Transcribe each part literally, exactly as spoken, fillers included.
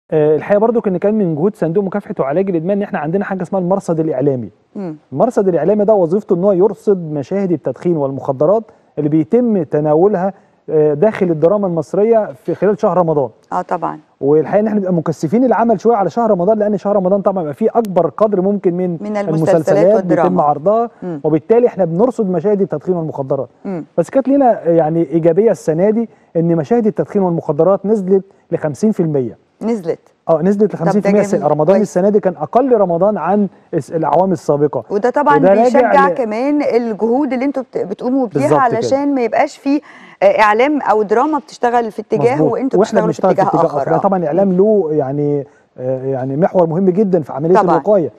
آه، الحقيقه برضو ان كان من جهود صندوق مكافحه وعلاج الادمان ان احنا عندنا حاجه اسمها المرصد الاعلامي. مم. المرصد الاعلامي ده وظيفته ان هو يرصد مشاهد التدخين والمخدرات اللي بيتم تناولها آه، داخل الدراما المصريه في خلال شهر رمضان. اه طبعا. والحقيقه ان احنا بنبقى مكثفين العمل شويه على شهر رمضان، لان شهر رمضان طبعا بيبقى فيه اكبر قدر ممكن من, من المسلسلات والدراما بيتم عرضها، مم. وبالتالي احنا بنرصد مشاهد التدخين والمخدرات. مم. بس كانت لنا يعني ايجابيه السنه دي ان مشاهد التدخين والمخدرات نزلت ل خمسين في المية. نزلت اه نزلت ل خمسين في المية. رمضان كويس. السنه دي كان اقل رمضان عن الاعوام السابقه، وده طبعا بيشجع ل... كمان الجهود اللي انتوا بتقوموا بيها علشان كده. ما يبقاش في اعلام او دراما بتشتغل في اتجاه وانتوا بتشتغلوا في اتجاه اخر. اتجاه طبعا الاعلام له يعني يعني محور مهم جدا في عمليه طبعا. الوقايه.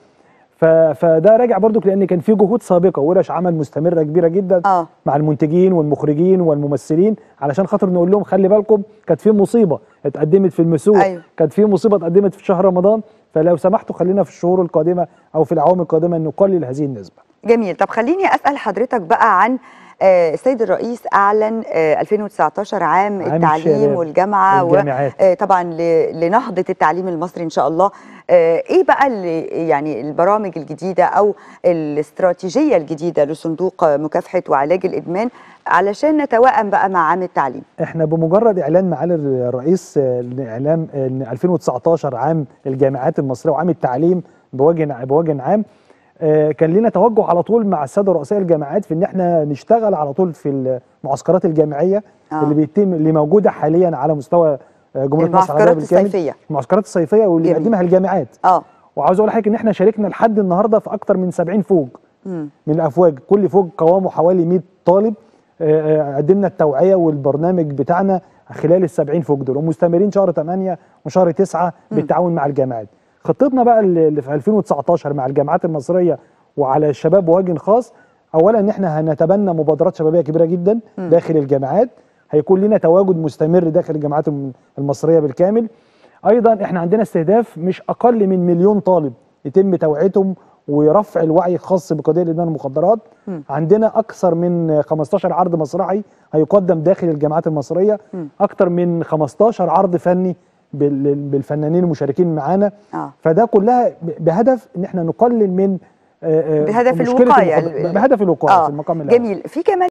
فده راجع برضو لان كان في جهود سابقه ورش عمل مستمره كبيره جدا آه. مع المنتجين والمخرجين والممثلين علشان خاطر نقول لهم خلي بالكم كانت في مصيبه اتقدمت في المسوق. أيوه. كانت في مصيبه اتقدمت في شهر رمضان، فلو سمحتوا خلينا في الشهور القادمه او في الاعوام القادمه نقلل هذه النسبه. جميل. طب خليني اسال حضرتك بقى عن السيد الرئيس اعلن ألفين وتسعتاشر عام, عام التعليم والجامعه وطبعا لنهضه التعليم المصري ان شاء الله. ايه بقى اللي يعني البرامج الجديده او الاستراتيجيه الجديده لصندوق مكافحه وعلاج الادمان علشان نتوائم بقى مع عام التعليم؟ احنا بمجرد اعلان معالي الرئيس اعلان ان ألفين وتسعتاشر عام الجامعات المصريه وعام التعليم بوجه بوجه عام، كان لنا توجه على طول مع الساده رؤساء الجامعات في ان احنا نشتغل على طول في المعسكرات الجامعيه آه. اللي بيتم اللي موجوده حاليا على مستوى جمهوريه مصر العربيه بالكامل. الصيفيه المعسكرات الصيفيه واللي بيقدمها الجامعات. اه وعاوز اقول لحضرتك ان احنا شاركنا لحد النهارده في اكثر من سبعين فوج مم. من الافواج، كل فوج قوامه حوالي مئة طالب. قدمنا التوعيه والبرنامج بتاعنا خلال ال سبعين فوج دول، ومستمرين شهر تمانية وشهر تسعة بالتعاون مع الجامعات. خطتنا بقى اللي في ألفين وتسعتاشر مع الجامعات المصريه وعلى الشباب بوجه خاص، اولا ان احنا هنتبنى مبادرات شبابيه كبيره جدا م. داخل الجامعات، هيكون لنا تواجد مستمر داخل الجامعات المصريه بالكامل. ايضا احنا عندنا استهداف مش اقل من مليون طالب يتم توعيتهم ورفع الوعي الخاص بقضيه الادمان المخدرات. م. عندنا اكثر من خمستاشر عرض مسرحي هيقدم داخل الجامعات المصريه، م. اكثر من خمستاشر عرض فني بالفنانين المشاركين معانا. آه. فده كلها بهدف ان احنا نقلل من بهدف الوقايه بهدف الوقايه آه. في المقام الأول. جميل. في كمان